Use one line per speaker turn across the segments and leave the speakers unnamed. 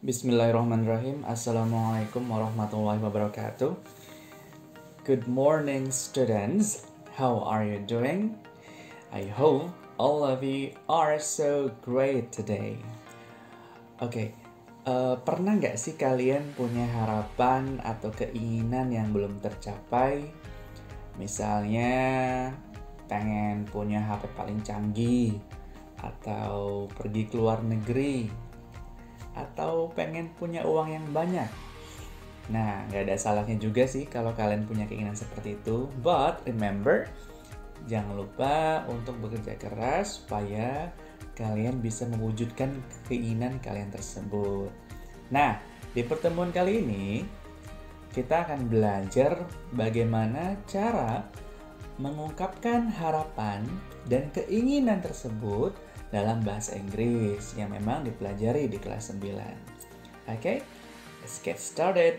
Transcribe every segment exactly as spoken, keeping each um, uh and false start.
Bismillahirrahmanirrahim. Assalamualaikum warahmatullahi wabarakatuh. Good morning, students. How are you doing? I hope all of you are so great today. Oke, okay, uh, pernah nggak sih kalian punya harapan atau keinginan yang belum tercapai? Misalnya, pengen punya H P paling canggih, atau pergi ke luar negeri, atau pengen punya uang yang banyak. Nah, nggak ada salahnya juga sih kalau kalian punya keinginan seperti itu. But remember, jangan lupa untuk bekerja keras supaya kalian bisa mewujudkan keinginan kalian tersebut. Nah, di pertemuan kali ini, kita akan belajar bagaimana cara mengungkapkan harapan dan keinginan tersebut dalam bahasa Inggris yang memang dipelajari di kelas sembilan. Oke, okay, let's get started.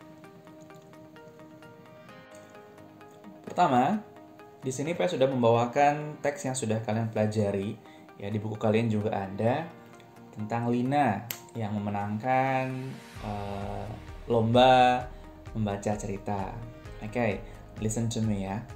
Pertama, di sini Pak sudah membawakan teks yang sudah kalian pelajari. Ya, di buku kalian juga ada tentang Lina yang memenangkan uh, lomba membaca cerita. Oke, okay, listen to me ya.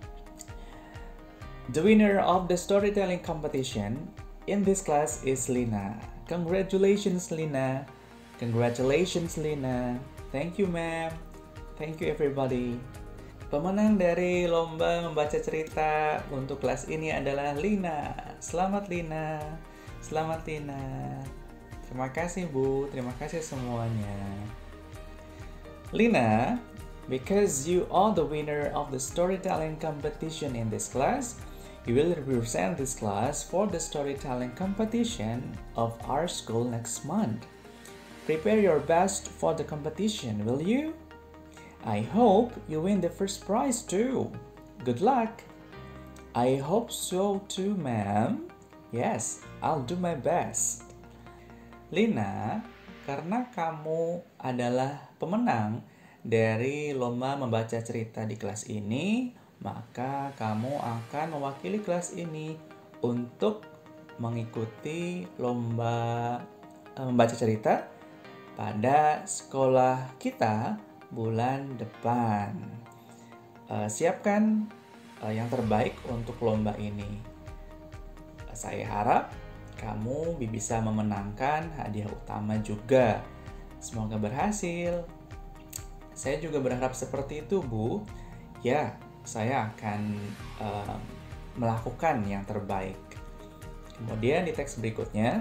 The winner of the storytelling competition in this class is Lina. Congratulations, Lina. Congratulations, Lina. Thank you, ma'am. Thank you, everybody. Pemenang dari lomba membaca cerita untuk kelas ini adalah Lina. Selamat, Lina. Selamat, Lina. Terima kasih, Bu. Terima kasih semuanya. Lina, because you are the winner of the storytelling competition in this class, you will represent this class for the storytelling competition of our school next month. Prepare your best for the competition, will you? I hope you win the first prize too. Good luck. I hope so too, ma'am. Yes, I'll do my best. Lina, karena kamu adalah pemenang dari lomba membaca cerita di kelas ini, maka kamu akan mewakili kelas ini untuk mengikuti lomba membaca cerita pada sekolah kita bulan depan. Uh, siapkan uh, yang terbaik untuk lomba ini. Uh, saya harap kamu bisa memenangkan hadiah utama juga. Semoga berhasil. Saya juga berharap seperti itu, Bu. Ya, saya akan uh, melakukan yang terbaik. Kemudian di teks berikutnya,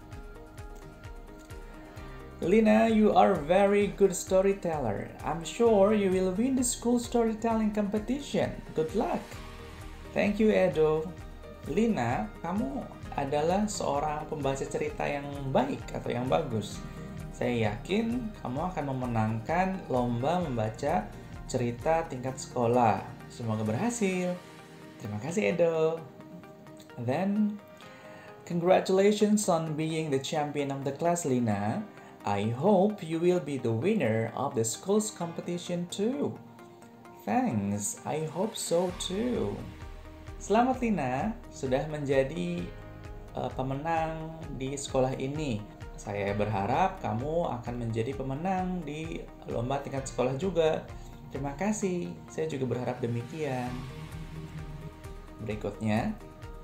Lina, you are very good storyteller. I'm sure you will win the school storytelling competition. Good luck. Thank you, Edo. Lina, kamu adalah seorang pembaca cerita yang baik atau yang bagus. Saya yakin kamu akan memenangkan lomba membaca cerita tingkat sekolah. Semoga berhasil. Terima kasih, Edo. Then, congratulations on being the champion of the class, Lina. I hope you will be the winner of the school's competition too. Thanks, I hope so too. Selamat, Lina, sudah menjadi uh, pemenang di sekolah ini. Saya berharap kamu akan menjadi pemenang di lomba tingkat sekolah juga. Terima kasih, saya juga berharap demikian. Berikutnya,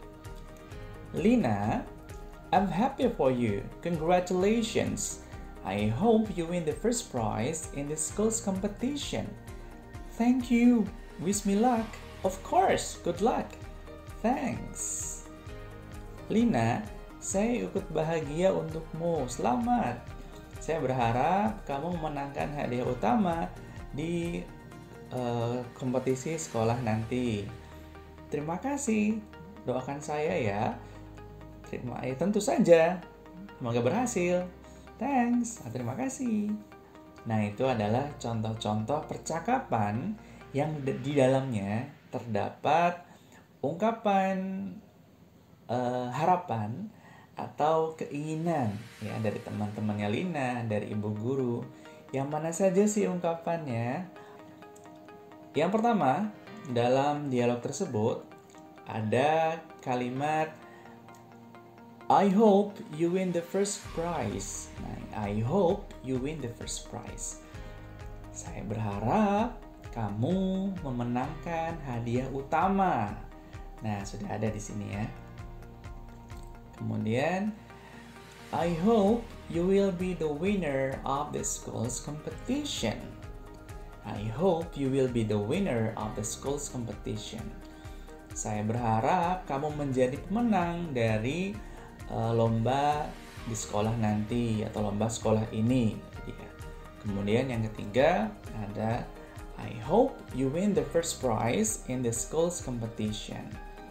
Lina, I'm happy for you. Congratulations. I hope you win the first prize in the school's competition. Thank you. Wish me luck. Of course, good luck. Thanks. Lina, saya ikut bahagia untukmu. Selamat. Saya berharap kamu memenangkan hadiah utama di Uh, kompetisi sekolah nanti. Terima kasih, doakan saya ya. Terima, eh, tentu saja. Semoga berhasil. Thanks, terima kasih. Nah, itu adalah contoh-contoh percakapan yang di dalamnya terdapat ungkapan uh, harapan atau keinginan ya dari teman-temannya Lina, dari ibu guru. Yang mana saja sih ungkapannya? Yang pertama, dalam dialog tersebut ada kalimat I hope you win the first prize. Nah, I hope you win the first prize. Saya berharap kamu memenangkan hadiah utama. Nah, sudah ada di sini ya. Kemudian, I hope you will be the winner of the school's competition. I hope you will be the winner of the school's competition. Saya berharap kamu menjadi pemenang dari uh, lomba di sekolah nanti atau lomba sekolah ini. Kemudian yang ketiga ada I hope you win the first prize in the school's competition.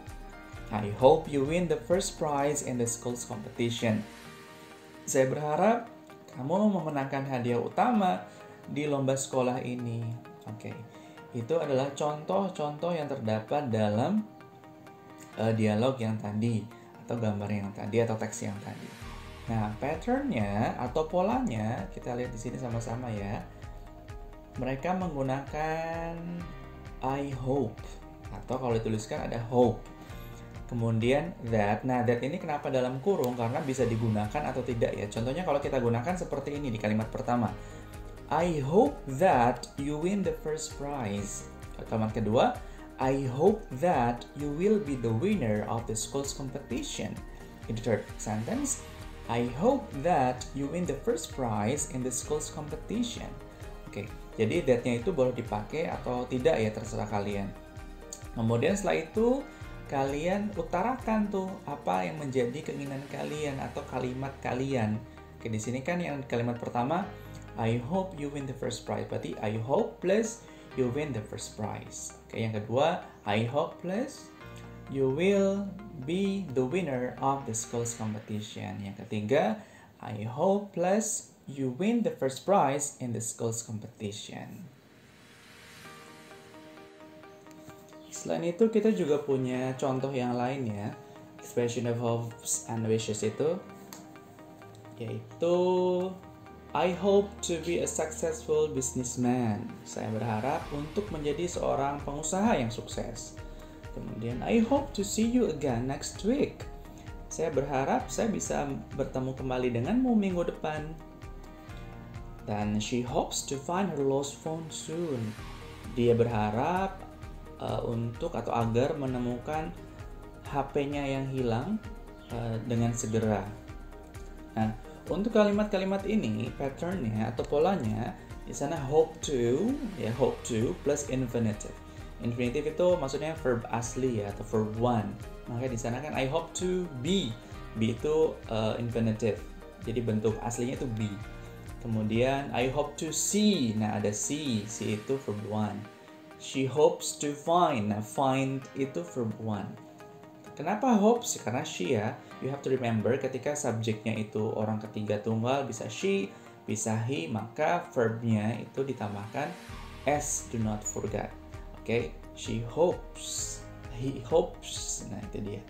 I hope you win the first prize in the school's competition. Saya berharap kamu memenangkan hadiah utama di lomba sekolah ini. Oke, itu adalah contoh-contoh yang terdapat dalam uh, dialog yang tadi, atau gambar yang tadi, atau teks yang tadi. Nah, patternnya atau polanya kita lihat di sini sama-sama ya. Mereka menggunakan I hope, atau kalau dituliskan ada hope. Kemudian that. Nah, that ini kenapa dalam kurung? Karena bisa digunakan atau tidak ya. Contohnya kalau kita gunakan seperti ini di kalimat pertama. I hope that you win the first prize. Kalimat kedua, I hope that you will be the winner of the school's competition. In the third sentence, I hope that you win the first prize in the school's competition. Oke, jadi that-nya itu boleh dipakai atau tidak ya, terserah kalian. Kemudian setelah itu kalian utarakan tuh apa yang menjadi keinginan kalian atau kalimat kalian. Oke, di sini kan yang kalimat pertama I hope you win the first prize. Berarti I hope plus you win the first prize. Oke, yang kedua I hope plus you will be the winner of the school's competition. Yang ketiga I hope plus you win the first prize in the school's competition. Selain itu kita juga punya contoh yang lain ya, expression of hopes and wishes itu, yaitu I hope to be a successful businessman. Saya berharap untuk menjadi seorang pengusaha yang sukses. Kemudian I hope to see you again next week. Saya berharap saya bisa bertemu kembali denganmu minggu depan. Dan she hopes to find her lost phone soon. Dia berharap Uh, untuk atau agar menemukan H P-nya yang hilang uh, dengan segera. Nah, untuk kalimat-kalimat ini, pattern-nya atau polanya, di sana hope to, ya hope to plus infinitive. Infinitive itu maksudnya verb asli ya, atau verb one. Maka di sana kan I hope to be. Be itu uh, infinitive. Jadi bentuk aslinya itu be. Kemudian I hope to see. Nah, ada see. See itu verb one. She hopes to find. Nah, find itu verb one. Kenapa hopes? Karena she ya. You have to remember ketika subjeknya itu orang ketiga tunggal, bisa she, bisa he, maka verbnya itu ditambahkan s, do not forget. Oke, okay? She hopes. He hopes. Nah, itu dia.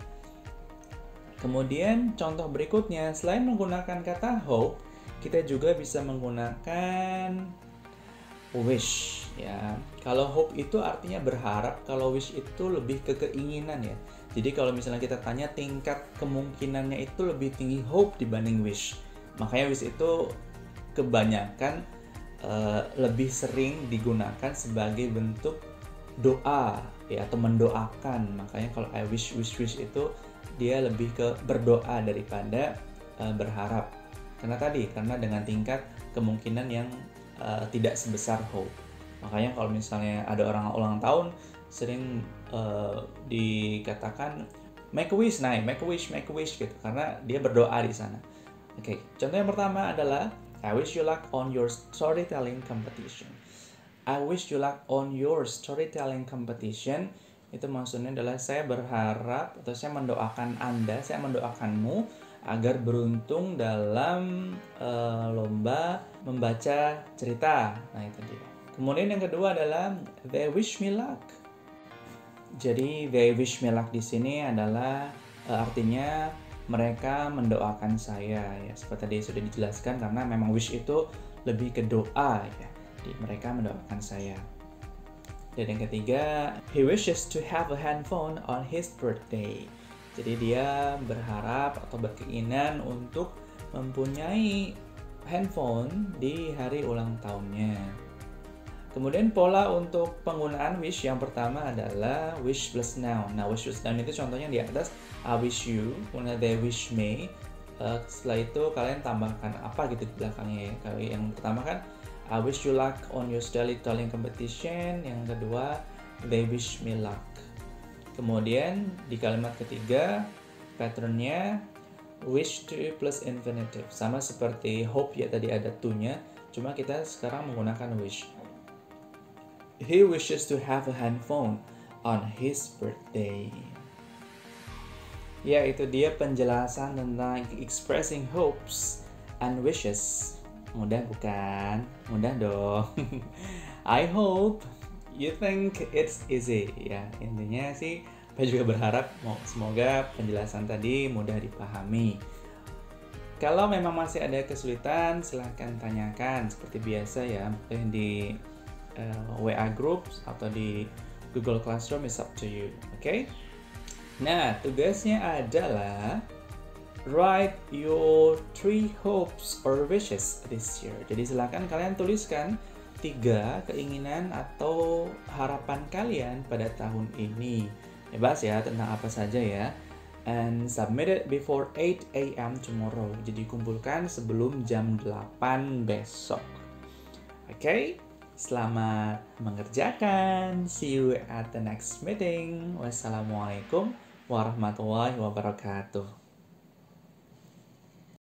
Kemudian contoh berikutnya, selain menggunakan kata hope, kita juga bisa menggunakan wish ya. Kalau hope itu artinya berharap, kalau wish itu lebih ke keinginan ya. Jadi kalau misalnya kita tanya tingkat kemungkinannya itu lebih tinggi hope dibanding wish. Makanya wish itu kebanyakan uh, lebih sering digunakan sebagai bentuk doa ya, atau mendoakan. Makanya kalau I wish wish wish itu dia lebih ke berdoa daripada uh, berharap. Karena tadi karena dengan tingkat kemungkinan yang Uh, tidak sebesar hope. Makanya kalau misalnya ada orang ulang tahun sering uh, dikatakan make a wish, nah make a wish, make a wish gitu, karena dia berdoa di sana. Oke, okay. Contoh yang pertama adalah I wish you luck on your storytelling competition. I wish you luck on your storytelling competition. Itu maksudnya adalah saya berharap atau saya mendoakan Anda, saya mendoakanmu agar beruntung dalam uh, lomba membaca cerita. Nah, itu dia. Kemudian yang kedua adalah they wish me luck. Jadi they wish me luck di sini adalah uh, artinya mereka mendoakan saya ya. Seperti tadi sudah dijelaskan, karena memang wish itu lebih ke doa ya. Jadi mereka mendoakan saya. Dan yang ketiga, he wishes to have a handphone on his birthday. Jadi dia berharap atau berkeinginan untuk mempunyai handphone di hari ulang tahunnya. Kemudian pola untuk penggunaan wish yang pertama adalah wish plus noun. Nah, wish plus noun itu contohnya di atas, I wish you, kemudian they wish me. Uh, setelah itu kalian tambahkan apa gitu di belakangnya ya. Kalau yang pertama kan I wish you luck on your storytelling competition. Yang kedua, they wish me luck. Kemudian di kalimat ketiga, patternnya wish to plus infinitive. Sama seperti hope ya, tadi ada to-nya, cuma kita sekarang menggunakan wish. He wishes to have a handphone on his birthday. Ya, itu dia penjelasan tentang expressing hopes and wishes. Mudah bukan? Mudah dong. I hope you think it's easy. Ya, intinya sih saya juga berharap semoga penjelasan tadi mudah dipahami. Kalau memang masih ada kesulitan, silahkan tanyakan seperti biasa ya, mungkin di uh, W A group atau di Google Classroom, is up to you. Oke? Okay? Nah, tugasnya adalah write your three hopes or wishes this year. Jadi silakan kalian tuliskan tiga keinginan atau harapan kalian pada tahun ini. Bebas ya, tentang apa saja ya. And submit it before eight a m tomorrow. Jadi kumpulkan sebelum jam delapan besok. Oke? Okay? Selamat mengerjakan. See you at the next meeting. Wassalamualaikum warahmatullahi wabarakatuh.